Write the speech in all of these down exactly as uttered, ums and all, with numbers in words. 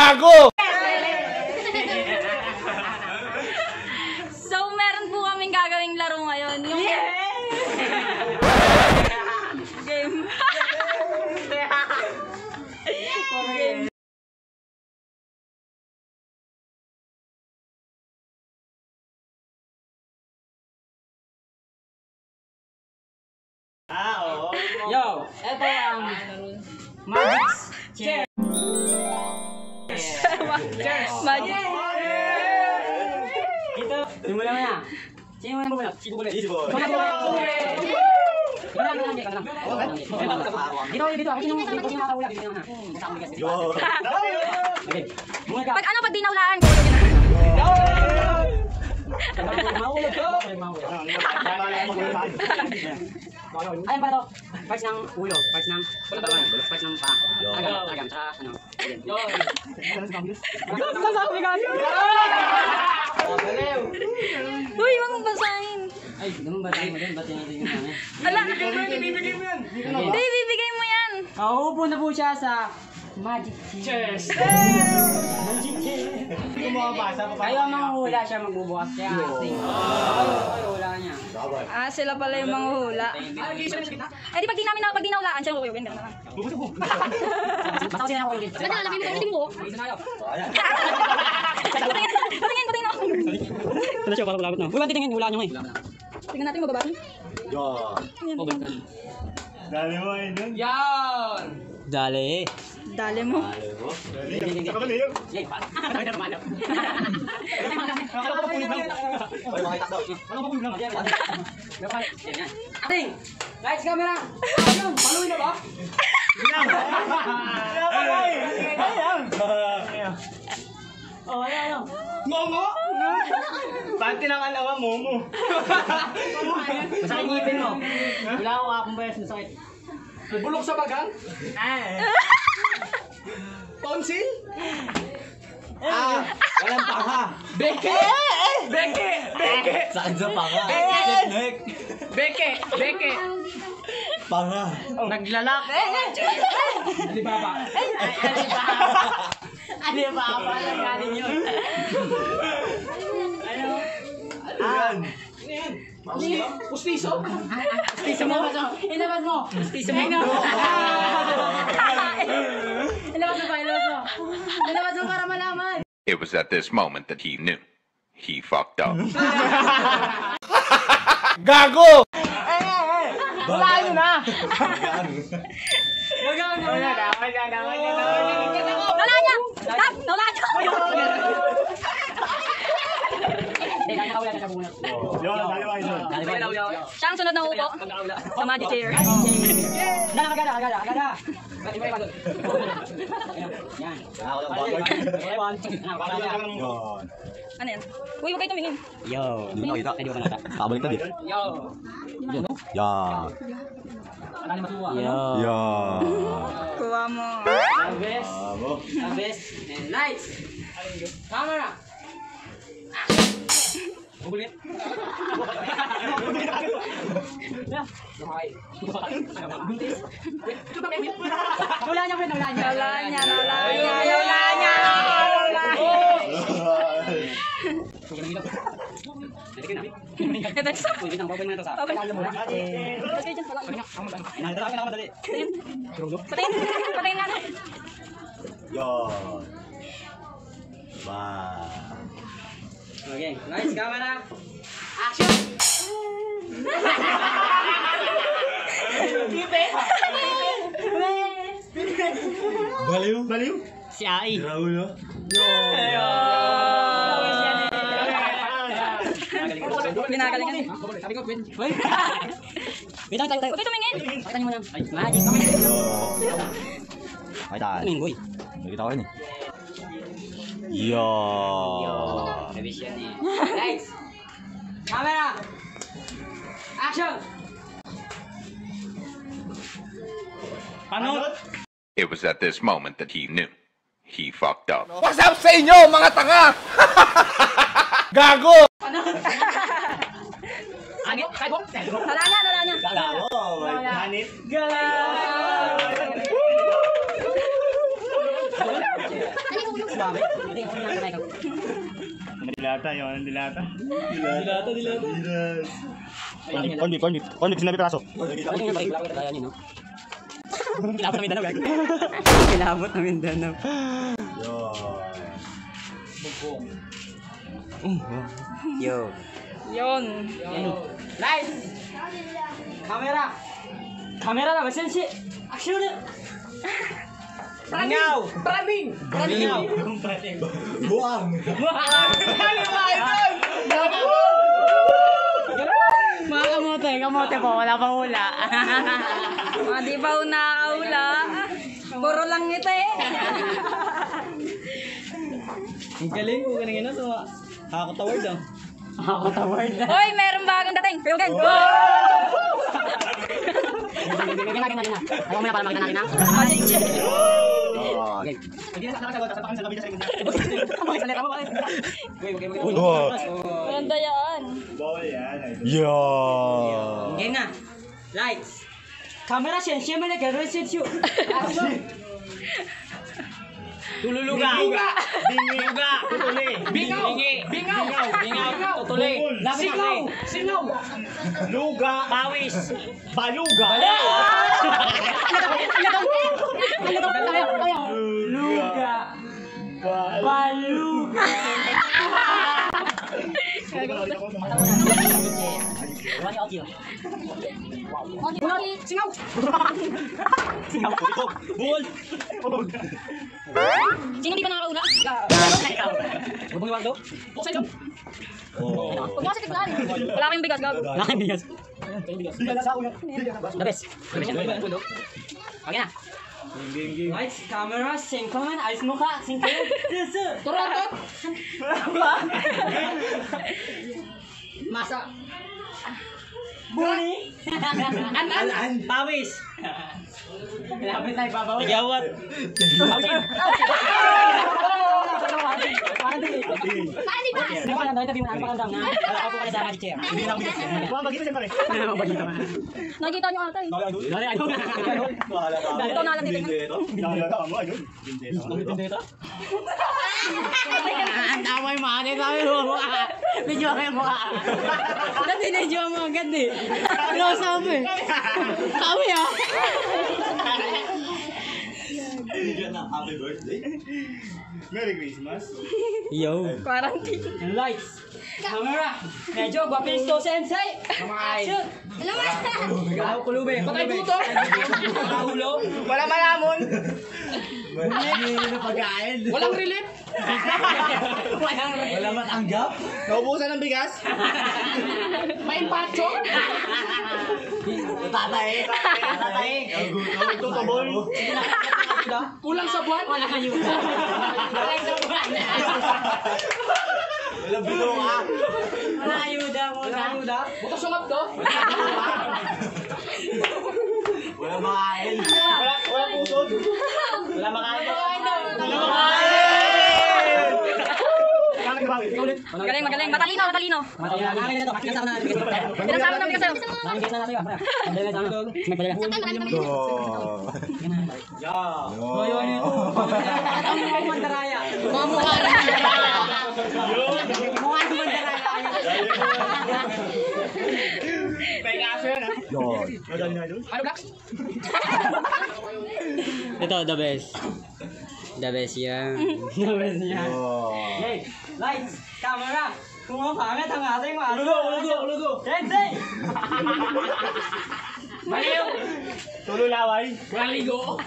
Gago! So, meron po kaming gagawing laro ngayon. Yung game. Game. Ah, oo. Yo, eto ang Magic's Chair. Magic. Dito, simulan mo na. Sino mo na bubulot? Si bubulot. Si bubulot. Dito lang, dito lang, dito lang. Dito, dito. Ako sinong dito yung nakakawala. Dito na. Basta ang bigas. Yo. Okay. Bunga ka. Pag ano, pag dinawlaan ko, yun na. Mahulog ko. Ayan pa to. Parts ng ulo, parts ng katawan, parts ng paa. Agam, agam, tsaka ano. Uy, wag mong basahin. Ay, ganun ba tayo mo din? Ba't natin yung ano? Ala, hindi, bibigay mo yan. Nauupo na po siya sa Magic Chairs. Hindi mo mabasa pa. Kayo ang manguhula, siya magbubukas siya. Acting. Kayo hula niya. Ah, sila pala yung manguhula. Eh, di pag di namin na, pag di nawlaan, siya kuyugin. Ganun na lang. Basta ko siya na kuyugin. Ba't nalalamin mo yung ulitin mo? Isa na kayo. Patingin, patingin, patingin ako. Wala siya, parang malapit na. Uy, titingin, hula niyo eh. Tingnan natin mababa. Yo. Dali mo ayun dun. Yan! Dali. Dali mo. Saka ba niyo? Yay, pa. Ano na naman? Nakakala ko pulit lang. Ay, makita daw. Ano ba pulit lang? Ating! Lights, camera! Ayun, paluin na ba? Bilang! Oh, ayan, ayan. Momo! Bakit tinangan ako, Momo? Masakit ngipin mo. Wala akong akong bayas na sakit. Bulok sa bagang? Ay! Tonsil? Ah! Walang panga! Beke! Beke! Beke! Saan sa panga? Nek! Beke! Beke! Panga! Naglalaki! Alibaba! Alibaba! Alibaba! Nagaling yun! Ano? Yan! Pustiso? Pustiso mo? Inabas mo! Pustiso mo! Inabas mo pa! Inabas mo! Inabas mo para malaman! It was at this moment that he knew. He fucked up. Gago! Wala nyo na! Wala niya! Stop! Wala niya! Hindi, kaya nakawala na sa bunot. Yo, dali mo ayun dun. Siya ang sunod na upo sa magic chair. Dala, agada, agada, agada! Pati mo yung pagod. Yan. Ako lang bagay. Ewan. Yo. Ano yan? Uy, huwag kayo tumingin. Yo. Hindi makita. Pwede ko nakita. Kabalik na din. Yo. Yan. Yo. Yan. Kuha mo. Abes. Bravo. Abes. And lights. Camera. Ulit. Wala niya, friend. Wala niya. Wala niya, wala niya, wala niya, wala niya. Ito, isa. Wait lang, babay mo na ito sa... Okay. Alam mo na. Tapos kayo dyan, wala. Inahita ka na madali. Patingin. Patingin. Patingin nga na. Yan. Ba. Okay, nice camera. Action! Baliw. Baliw. Si Ai. Raul, no? Binagalingan. Sabi ko, wait. Wait. Wait lang tayo tayo. Huwag kayo tumingin. Pakita niyo muna. Ay, magic. Ay, tahan. Tumingin, boy. Nakita ko yun eh. Yo. Revision eh. Lights. Camera. Action. Panot. It was at this moment that he knew. He fucked up. What's up sa inyo, mga tanga? Gago! Agit, kagok. Wala niya, wala niya. Kala ko, may hanit. Galang. Dali mo Sabi. Hindi ko na ikaw. Dilata yun, dilata. Dilata, dilata. Corn beef, corn beef. Corn beef, sinabi piraso. Ano yung balik lang kaya niyo, no? Kilabot na Mindanao, guys. Kilabot na Mindanao. Yo. Yun. Light. Kamera. Kamera na, masensi. Action. Bangaw. Praming. Bangaw. Buang. Mga kamote, kamote po, wala pang hula. Mga di pa nakakahula. Puro lang ito eh. Ang galing ko kanina sa nakakataward ah. Nakakataward na. Hoy, meron bagong dating. Pilgan. Bigyan natin natin na. Ayaw mo na para makita natin na. Magic check. Okay. Hindi na nakasagot. Sa pakang sa gabi sa ikaw. Okay, salita mo. Okay, okay, okay. Maganda yan. Yo. Game na. Lights. Camera sensya mo na gano'n sensyo. Action. Tululuga. Luga. Bingi. Tutuli. Bingaw. Bingaw. Bingaw. Tutuli. Singaw. Singaw. Luga. Pawis. Baluga. Luga. Baluga. Singaw. Singaw. Bull. Sino di pa nakakaula? Bubong yung wagdo? Buksan ito. Huwag mo kasi tiglaan. Wala kayong bigas, gag. Wala kang bigas. The best. The best yan. Okay na. Lights, camera, singkaman, ayos mo ka, singkaman. Turatot. Masa. Buni. An, an, an. Pawis. Lapit tayo, babaw. Tigawat. Parang di. Parang di ba? Ano pa lang, tabi mo na, napakandam na. Ako ka na sa magic chair. Hindi na ako bigas. Kuha bagito siya pare. Ano bagito ka? Nakikita niyo ata eh. Dali, ayun. Ito na lang dito. Ang tama yung mga nito. Medyo ako yung mukha. Dati medyo mo agad eh. Ano sabi? Kami ah. Happy birthday. Merry Christmas. Yo. Quarantine. Lights. Camera. Medyo gwapis to sensei. Action. Gaw kulube. Patay puto. Ulo. Wala malamon. Pagkain. Walang relief. Walang Wala matanggap. Naubusan ng bigas. May empacho. tatay. Tatay. Tutubol. Kulang sa buwan. Wala kayo. Wala sa buwan. Wala bilong ah. Wala ayuda mo. Wala ayuda. Bukas sungap to. Wala makain. Wala wala pusod. Wala makain. Wala makain. Magaling, magaling. Matalino, matalino. Matalino na to. Matalino na to. Pinasama ng bigas sa'yo. Maraming gitna na sa'yo. Matalino na to. Magpadala. Yo. Oh, yun yun. Ang mga mandaraya. Mga mukha rin mandaraya. Mukha rin mandaraya. May kaso yan ah. Yo. Madali na doon. Ano Blax? Ito, the best. The best yan. The best yan. Hey, lights, camera. Kung ang pangit ang ating mga Ulugo, ulugo, ulugo. Sensei! Maliw. Tulo laway. Walang ligo.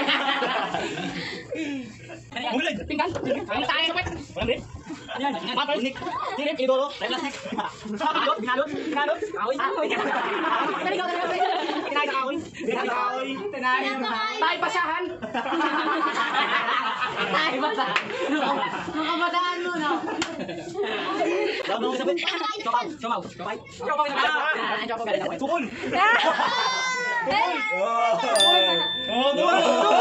Mulag. Pinggan. Ang tayo kapit. Walang din. Yan, Apple. Unik. Silip, idolo, plastic. Binalot, binalot, binalot. Aoy. Daligaw, daligaw, daligaw. Kinain sa aoy. Kinain sa aoy. Kinain sa aoy. Tayo pasahan. Ay, bata. Mga kabataan mo, no? Daw mo sabi. Chopaw, chopaw, chopay. Chopaw na ba? Chopaw galing ako. Tukol. Oh, tukol.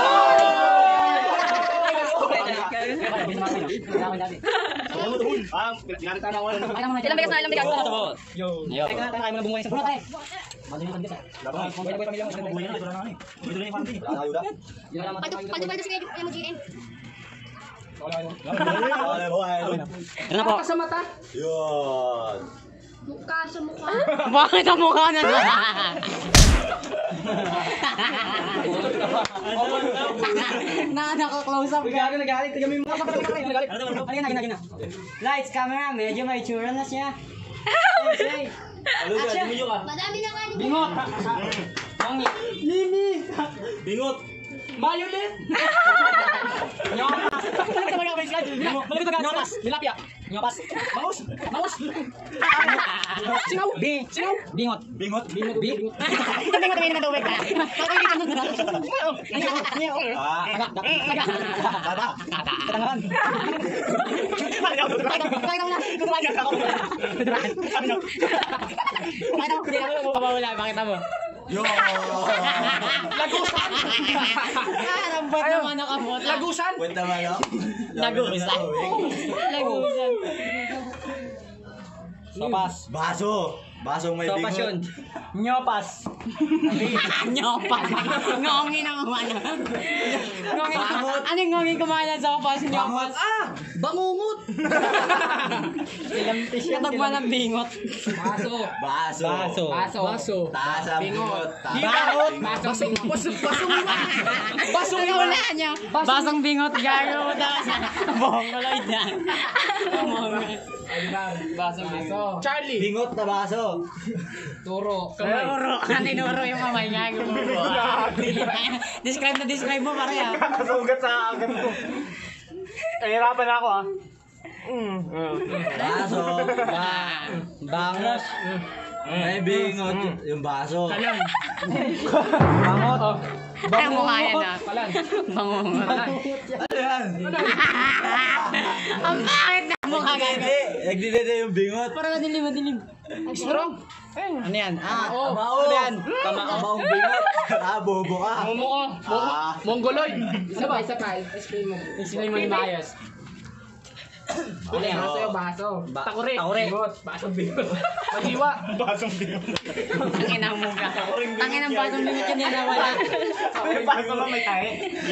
Ano tukol? Ah, pinarita na ako. Ilang bigas na, ilang bigas. Yo. Yo. Teka, tayo mo na bumuhay sa puno tayo. Madali ka bigas. Labang. Buhay buhay pamilya mo, buhay na, ito na naman eh. Ito na yung family. Ayuda. Paldo, paldo, paldo sige, yung G M. Ano po? Sa mata. Yun. Mukha sa mukha. Bakit ang mukha na na? Na naka-close up ka. Gago nagalit. Tignan mo yung mga kapatid ko. Nagalit. Halika na, halika na. Lights, camera, medyo may tsura na siya. Say, action! Madami na kanin. Bingot. Mangi. Mimi! Bingot. Mayulit. Nyopas! Balik ka mag-abay slide. Balik ka Nyopas! Tilapia. Nyopas! Maus. Maus. Singaw. Bi! Singaw. Bingot! Bingot. Bingot. Bi! Bingot may naman tubig. Ah. Taga! Taga! Tata. Katangahan! Pakita mo na! Pakita mo! Pakita mo! Pabawala, pakita mo! Yo. Lagusan. Karambat naman ako mo. Lagusan. Kwenta mo no? Lagusan. Lagusan. Sopas. Baso. Basong may Sopas yun. bingot. Nyopas. Nyopas. Ngongin ang umano. Ngongin. Anong ngongin kumain ng sopas? Nyopas. Ah. Bangungot. Ilamtis yan. Tagwa ng bingot. Baso. Baso. Baso. Baso. Baso. Taas ang bingot. Bangot. Baso. Baso. Baso. Baso. Wala niya. Basang bingot. Gago. Bongoloy na. Baso. Baso. Charlie. Bingot na baso. Turo. Kamay. Nuro. Ninuro yung kamay niya. Describe na describe mo pare ah. Nakasugat sa agad ko. Nahirapan ako ah. Baso. Ba. Bangos. May bingot yung baso. Bangot. Ay, mukha yan ah. Palan. Bangungot. Ano yan? Ang bakit na mukha gago. Hindi. Nagdidede yung bingot. Parang madilim, madilim. Strong. Ano yan? Ah, Oo. Kamao. Ano yan? Kamaong bingot. Ah, bobo ka. Momo ko. Ah. Mongoloid. Isa pa, isa pa. Explain mo. Explain mo yung maayos. Ano yan? Baso yung baso. Ba- Takure. takure. Bingot. Baso bingot. Magiwa. Basong bingot. Tangin ang mukha. Tangin ang bagong limit yun yan nawala. Baso ka may tae.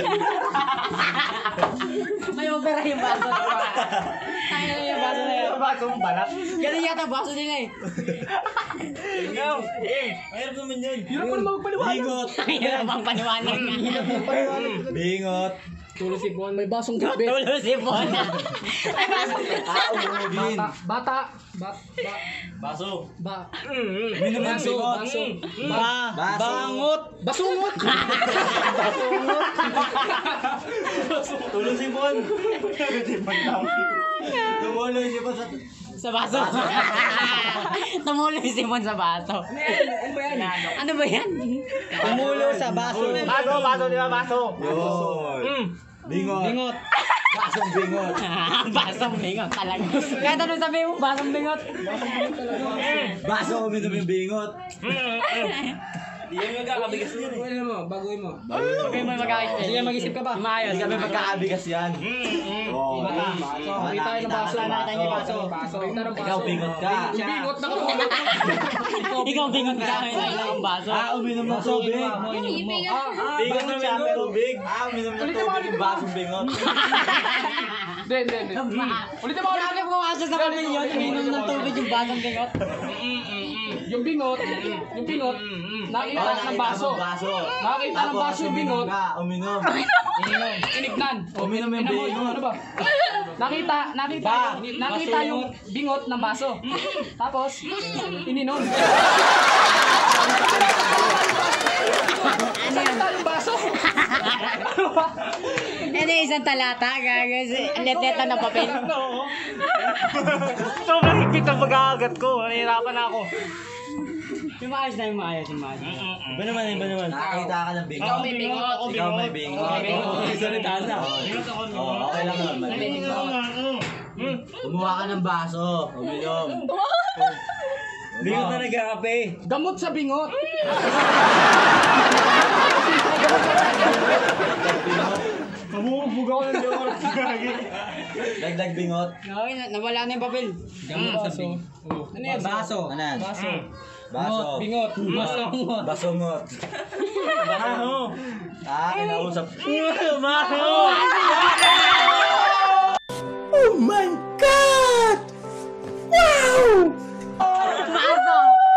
May opera yung baso. Tangin na yung baso na yun. Basong balat. Ganun yata baso nila eh. Ikaw. Eh, mayroon naman yan. Hirap mo naman magpaliwanag. Bingot. Hirap ang paniwanag nga. Bingot. Tulo si Bon. May basong gabi. Tulo si Bon. Ay, baso. Ah, umugin. Bata. Bata. Ba. Ba. Baso. Ba. Minum yung Baso. bingot. Baso. Ba. Baso. Bangot. Basungot. Tulong si Bon. Tumuloy si Bon sa... Sa baso. Tumulo si Bon sa baso. Ano ba yan? Ano ba yan? Tumulo sa baso. Baso, baso, di ba baso? Yun. Bingot. Bingot. Basong bingot. Basong bingot talaga. Kahit ano sabihin mo, basong bingot. Baso, uminom yung bingot. Yan yung magkakabigas yun eh. Ano mo? Baguhin mo. Sabihin mo mag-ayos. Sige, mag-isip ka pa. Maayos. Sabi magkakabigas yan. Oo. Mata. Baso. Kita tayo ng baso. Nakita Kita ng baso. Baso. Kita ng baso. Ikaw bingot ka. Yung bingot na kapag Ikaw bingot ka. May ang baso. Ah, uminom ng tubig. Bingot na siya ng tubig. Ah, uminom ng tubig yung basong bingot. Hindi, hindi, hindi. Ulitin mo ulit. Grabe kung asa sa pamilyon, uminom ng tubig yung basong bingot. Yung bingot. Yung bingot. Nakita Oh, ng baso. baso. Nakita ng baso yung bingot. Uminom. Ininom. Inignan. Uminom yung Tingnan mo, bingot. Ano ba? Nakita, nakita, Ba? yung- nakita yung bingot ng baso. Tapos, ininom. Ano yan? Nakita yung baso. Ano yung isang talata? Gagas. Leteta na papel. Sobrang higpit ang pag-aagat ko. Nahihirapan ako. Yung maayos na yung maayos. Yung maayos. Iba naman, iba naman. Nakakita ka ng bingot. Ikaw may bingot. Ikaw may bingot. May bingot. Salita Oo, okay lang naman. May bingot. Kumuha ka ng baso. Uminom. Bingot na nag-aape. Gamot sa bingot. Mamumubog ako ng lewar. Dagdag bingot. Okay, na- nawala na yung papel. Gamot sa bingot. Ano yan? Baso. Ano yan? Baso. Baso. Bingot. Baso. Basungot. Baso. Ah, kinausap. Baso! Maso!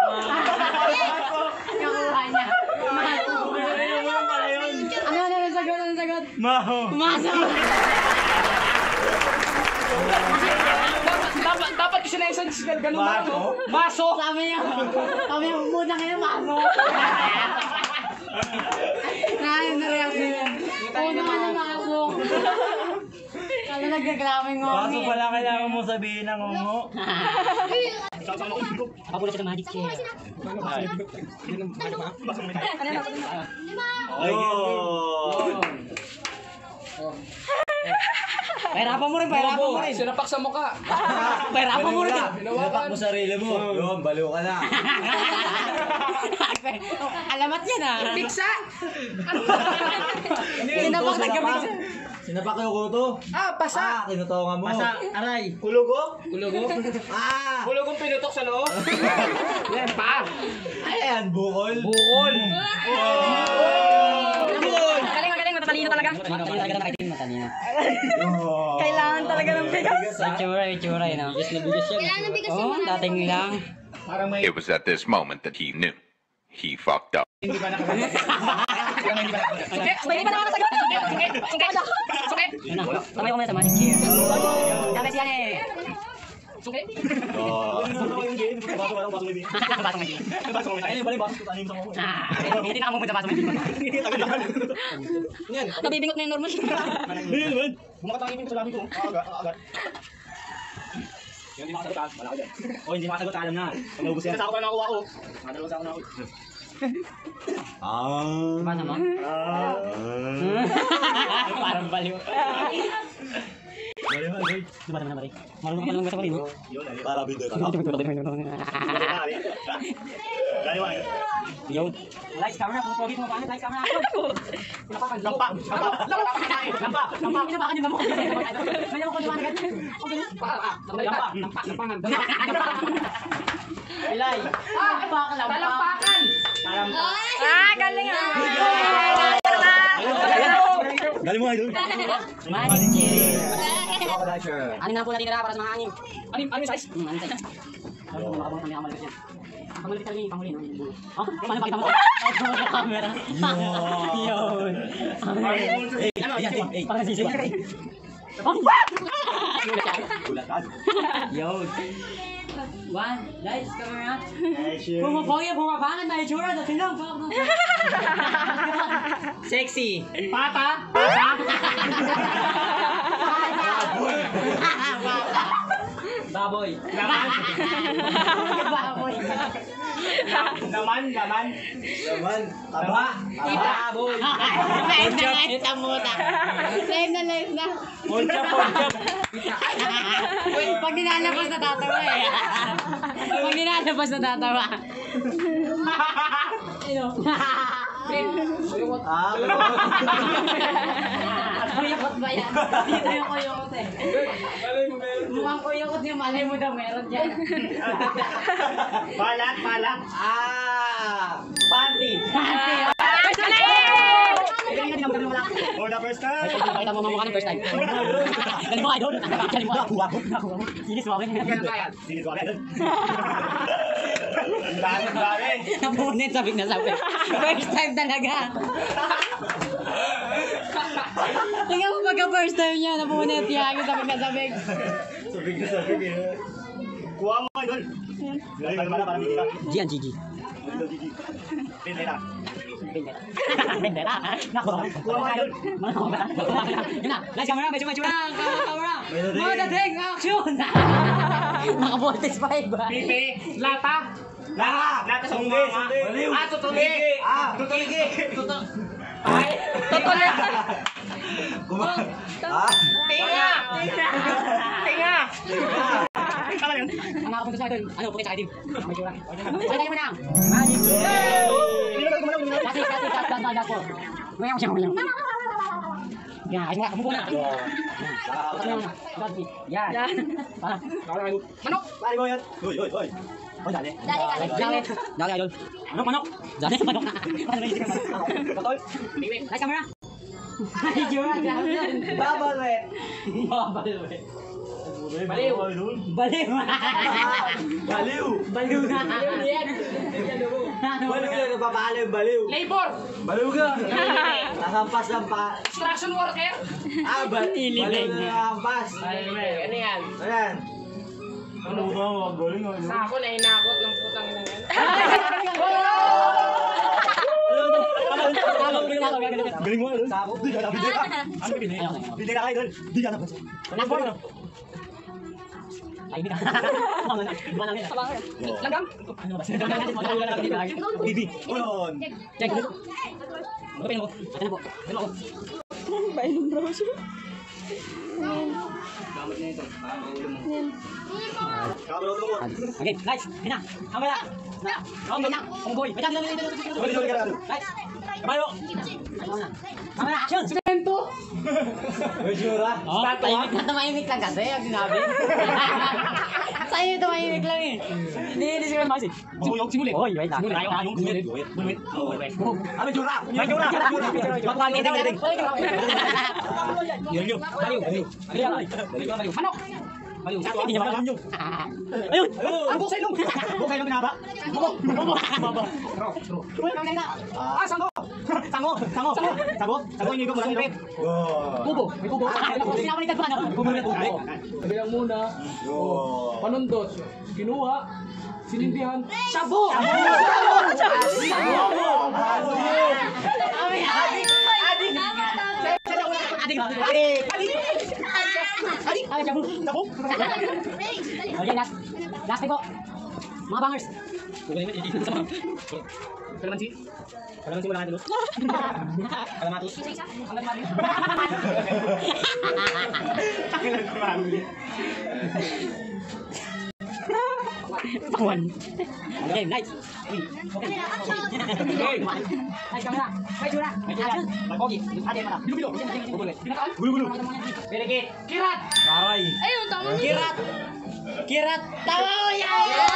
Nakuha niya. Maso. Ano, ano, ano, sagot, ano, sagot? Maho. Maso! Dapat, dapat, dapat kasi na isang ganun na, no? Maso! Sabi niya, sabi niya, muna kayo, maso! Ngayon na reaction niya. Oo naman ang maso. Ano nagkaklaming ngo? Baso pala kailangan mo sabihin ng ungo. Papulo siya ng magic chair. Oh. Pahirapan mo rin, pahirapan mo rin. Sinapak sa mukha. Pahirapan mo rin. Hinawakan. sarili mo. Yun, baliw ka na. Alamat yan ah. Piksa! Sinapak na gamit siya. Sinapak yung kuto. Ah, pasa! Ah, kinutongan mo. Pasa, aray. Kulugo? Kulugo? Ah! Kulugong pinutok sa loob. Yan, pa! Ayan, bukol. Bukol! Magaling, magaling, matatalino talaga. Matalino talaga ng kaitin, matalino. Kailangan talaga ng bigas. May tsura, may tsura yun. Bigas na bigas yan. Kailangan ng bigas Oo, yung marami. dating lang. It was at this moment that he knew. He fucked up. Suke, suke, hindi pa nakakasagot. Suke, suke, suke, suke. Yun na, tamay ko muna sa magic chair. Dapat siya eh. Suke. Baso may Ah, hindi na ako pupunta baso may Nabibingot na yung normal. Hindi makasagot ah, wala ka dyan. O hindi makasagot, alam na. Pag naubos yan. Sasako pa nakuha ko. Nakadalawa sa ako na ako. Ah. Baso mo? Ah. Parang baliw. Baliw, baliw. Di ba naman, Mari? Marunong ka pa naman sa Mari, no? Yun, para video ka. Galiwa eh. Yo. Lights, camera, kung pogi mo paano, lights, camera. Lampa! Lampa! Lampa, lampa, kinabakan yung lamok. Ganyan mo ko naman agad. Lampa! Lampa! Lampa! Lampangan! Ilay. Ah, lampak, lampak. Talampakan! Ah, galing ah. Galing mo, idol. Magic chair. Ano na po natin para sa mga anim? Ano yung ano yung size? Hmm, ano siya? Ano mo makabang kami ang maliit yan? Ang maliit talaga yung panghuli, no? Oh, paano pakita mo? Sa camera. Yun. Eh, ano? Eh, Parang sisiwa. Oh! gulat ka. Yun. One, lights, camera. Eh, sure. Pumapogi, pumapangan na itsura. Dating lang. Sexy. Pata! Pata! Baboy. Laman. Baboy. Laman, laman. Laman. Taba. Baboy. Live na live na muna. Live na live na. Poncha, poncha. Pag nilalabas na tatawa eh. Pag nilalabas na tatawa. Ah, Kuyukot ba yan? Dito yung kuyukot eh. Mukhang kuyukot yung malay mo daw meron dyan. balat, balat. Ah, panty. For the first time. Pakita mo mamukha ng first time. Galing mo idol. Galing mo. Nakuha ko. Nakuha ko. Sinis mo akin. Sige, ko agad. Ang dami, ang dami. Napunit, sabik na sabik. First time talaga. Tingnan mo pagka first time niya, napunit yan. Sabik na sabik. Sabig na sabig eh. Kuha mo, idol. Galing, galing na, parang hindi ka. Gian, Gigi. Idol, Gigi. Bendera. Bendera. Bendera. Nakuha ko. Kuha mo, idol. Yun na. Lights, camera. Medyo, medyo. Camera. Mga dating. Action. Mga voltage five ba? Pipi! Lata! Lata! Lata sa bunga. Baliw. Ah, tutuli! Ah, tutuligi. Tutu... Ay! Tutuli. Kuma. Ah. Tinga! Tinga! Ang nakapunta sa idol. Ano, pukit sa itim. May tsura. Salita mo na. Magic. Kasi, kasi, kasi, kasi, kasi, Ngayon siya, ngayon. Yan, ayos mo ka. Kamupo na. Yan. Yan. Manok! Pari mo yan. Uy, uy, uy. Oh, dali. Dali, Dali. Dali, idol. Manok, manok. Dali, manok. Ano na yung Patol. Light camera. Ay, tsura. Grabe yan. Babal, we. Babal, we. Baliw. Baliw. Baliw. Baliw na. Baliw na nagpapaalim, baliw. Labor. Baliw ka. Nakampas lang pa. Construction worker. Ah, ba- baliw na nakampas. Ano yan? Ayan. Ano ba? Galing ano? Sa ako na inakot ng putang ina yan. Galing mo, ano? Di ka nabili ka. Ano bili? Bili ka kayo doon. Di ka nabili. Nabor no. Ay, hindi ka. Iba na nila. Langgam. Ano ba? Bibi. Uyon. Check mo. Ano mo? Ano po? Ano mo? Bainom raw siya. Okay, lights. Hina. Kamera. Round na. Onggoy. May taglan dito. Lights. Kabayo. Kamera action. Cemento. Ujura. Oh, tahimik na tumahimik lang kasi ang sinabi. Sa'yo tumahimik lang eh. Hindi, hindi siya masih. Simulog, simulit. Oy, wait lang. Simulit. Ayaw, ayaw. Simulit. Bunuit. Oh, wait. Ano jura? Ano jura? Magpapagin din din. Yun yun. Baliw. Baliw. Manok. Baliw. Hindi niya makakam yun. Ayun. Ang bukay nung. Bukay ng pinaba. Buko. Buko. Baba. Ah, sangko. Sango. Sango. Sango. Sango yung ikaw mo lang. Kubo. May kubo. Sinabalitan ko ano? Bilang muna. Oh. Panundot. Kinuha. Sinindihan. Sabo. Adik. Adik. Adik. Adik. Sabo. Sabo. Okay, last. Last po. Mga bangers. Kalamansi. Kalamansi mo lang dulu. Kalamatis. Tawan. Okay, nice. Uy. Okay. Okay. Nice kamera. Nice jura. Action. Okay. Ate mata. Bilo-bilo. Bulu-bulu. Very good. Kirat. Baray. Ayun, tama niya. Kirat. Kirat. Tawa mo yan.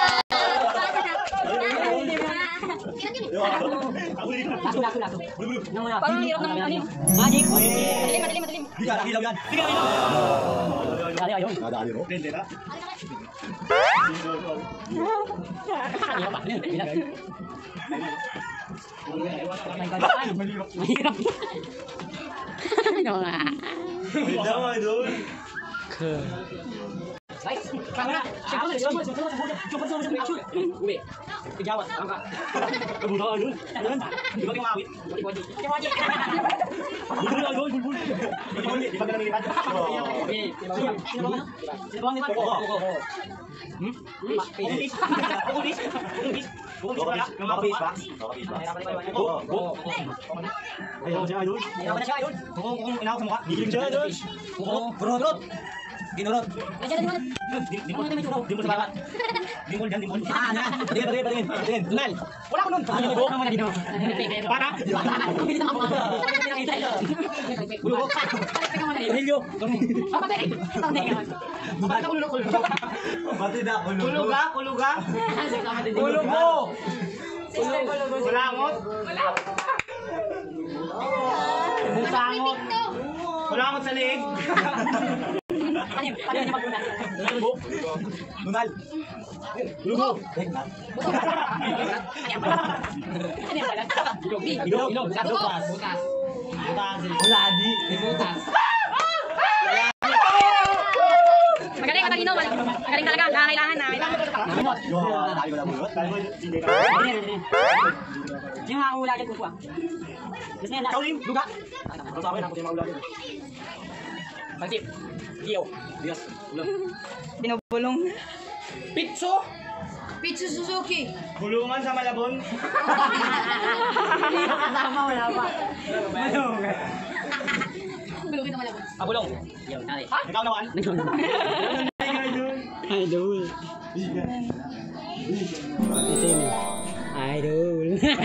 Lasso, lasso, lasso. Nang mga. Parang hirap ng ano. Magic. Madilim, madilim, madilim. Di ka ilaw yan. Di ka ilaw. Dali ayun. Nadali mo. Prende na. Hirap pa. Mahirap. Mahirap. Ano nga? Bida mo doon. Guys, kamera. Siyempre, siyempre, siyempre, siyempre, siyempre, action. Uwi. Tigawat, angka. Kebunuhan dulu. Di ba kimawit? Wadi-wadi. Wadi-wadi. Bulbul lang doon, bulbul. Bulbul, di ba ka namilipat? Oke, sino bang? Sino bang lipat? Oo. Hmm? Pukulis. Pukulis. Pukulis. Pukulis. Pukulis ba? Pukulis ba? Oo. Oo. Ayaw siya doon. Ayaw na siya doon. Kung kung inaw sa mukha, gigiling siya doon. Oo. Burot. Ginurot. Nandiyan na Dimol. Dimol sa bawat. Dimol dyan, dimol. Ah, na. Pati, pati, pati. Pati. Tunal. Wala ko nun. Ano ba? Ano na dito? Para. Bilis na ako. Bulubok. Helio. Apa teh? Apa kulog kulog. Pati na, kulog. Kuluga, kuluga. Kulog mo. Kulangot. Busangot. Kulangot sa leeg. Ano yun? Ano yun? Magpunta. Bulubok. Nunal. Bulubok. Ano yun pala? Ilog, Ilog. ilog. Butas. Butas. Butas. Uladi. Butas. Magaling, matalino. Magaling talaga. Kailangan na. Yo, tayo na bulot. Tayo hindi ka. Sino nga ang ula dyan kukuha? Gusto niya na. Kaulim, duga. Ang sabi na ko yung maulad. Pansip. Giyo. Dios. Ulam. Binubulong. Pitso. Pizza Suzuki. Bulungan sa Malabon. Hindi ko kasama, wala pa. Malong. Bulungin naman ako. Abulong. Yo, tali. Ikaw naman. Idol. Idol.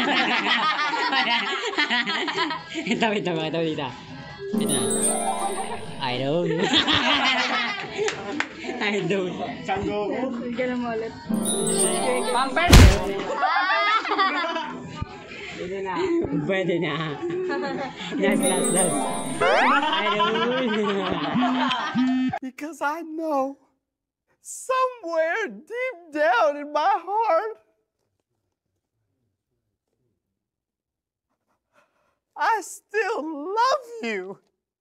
Ito, ito, ito, ito. Ito na. Idol. Idol. Sangoku. Ganun mo ulit. Pampers. Pwede na. Pwede na. Last, last, last. Idol. Because I know somewhere deep down in my heart, I still love you.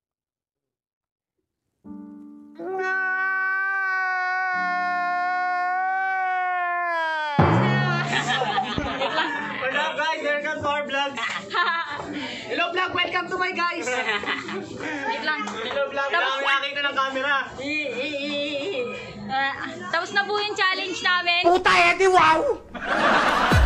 What's up guys? Welcome to our vlog. Hello vlog, welcome to my guys. Wait lang. Hello vlog, wala kami nakita ng camera. Ah, tapos na po yung challenge namin. Puta, Eddie, wow!